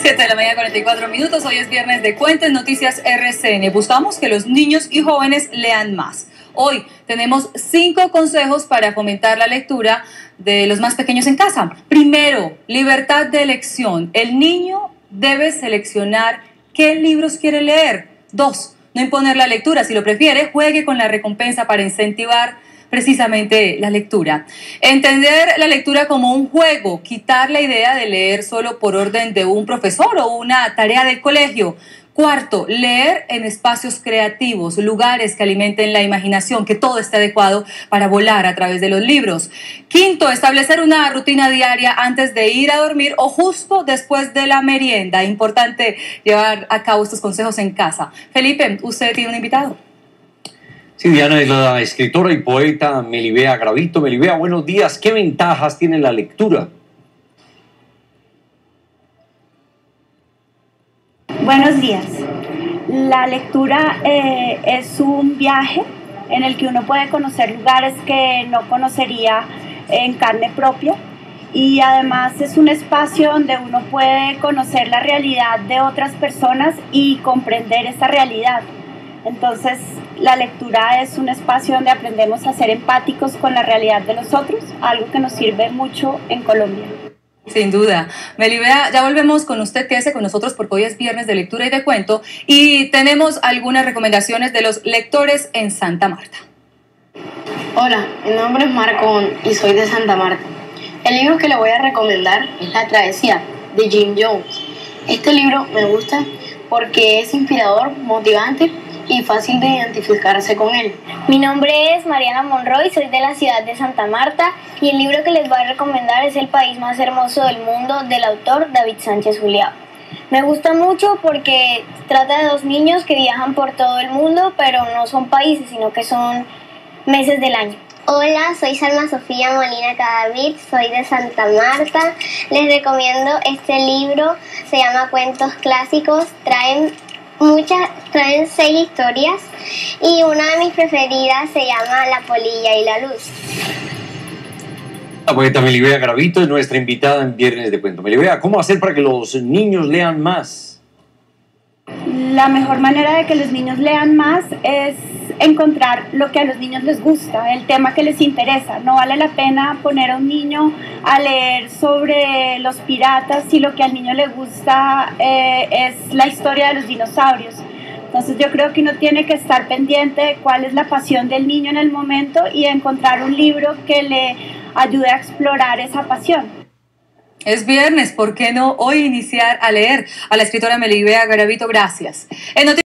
7 de la mañana, 44 minutos. Hoy es viernes de Cuentos Noticias RCN. Buscamos que los niños y jóvenes lean más. Hoy tenemos 5 consejos para fomentar la lectura de los más pequeños en casa. Primero, libertad de elección. El niño debe seleccionar qué libros quiere leer. 2, no imponer la lectura. Si lo prefiere, juegue con la recompensa para incentivar precisamente la lectura. Entender la lectura como un juego, quitar la idea de leer solo por orden de un profesor o una tarea del colegio. Cuarto, leer en espacios creativos, lugares que alimenten la imaginación, que todo esté adecuado para volar a través de los libros. Quinto, establecer una rutina diaria antes de ir a dormir o justo después de la merienda. Importante llevar a cabo estos consejos en casa. Felipe, usted tiene un invitado. Sí, Diana, es la escritora y poeta Melibea Gravito. Melibea, buenos días. ¿Qué ventajas tiene la lectura? Buenos días. La lectura es un viaje en el que uno puede conocer lugares que no conocería en carne propia, y además es un espacio donde uno puede conocer la realidad de otras personas y comprender esa realidad. Entonces, la lectura es un espacio donde aprendemos a ser empáticos con la realidad de los otros, algo que nos sirve mucho en Colombia. Sin duda. Melibea, ya volvemos con usted, quédese con nosotros porque hoy es viernes de lectura y de cuento y tenemos algunas recomendaciones de los lectores en Santa Marta. Hola, mi nombre es Marcón y soy de Santa Marta. El libro que le voy a recomendar es La Travesía, de Jim Jones. Este libro me gusta porque es inspirador, motivante y fácil de identificarse con él. Mi nombre es Mariana Monroy, soy de la ciudad de Santa Marta y el libro que les voy a recomendar es El país más hermoso del mundo, del autor David Sánchez Uliao. Me gusta mucho porque trata de 2 niños que viajan por todo el mundo, pero no son países, sino que son meses del año. Hola, soy Salma Sofía Molina Cadavid, soy de Santa Marta. Les recomiendo este libro, se llama Cuentos Clásicos, traen 6 historias y una de mis preferidas se llama La polilla y la luz. La poeta Melibea Gravito es nuestra invitada en Viernes de Cuento. Melibea, ¿cómo hacer para que los niños lean más? La mejor manera de que los niños lean más es encontrar lo que a los niños les gusta, el tema que les interesa. No vale la pena poner a un niño a leer sobre los piratas si lo que al niño le gusta es la historia de los dinosaurios. Entonces yo creo que uno tiene que estar pendiente de cuál es la pasión del niño en el momento y encontrar un libro que le ayude a explorar esa pasión. Es viernes, ¿por qué no hoy iniciar a leer? A la escritora Melibea Gravito, gracias.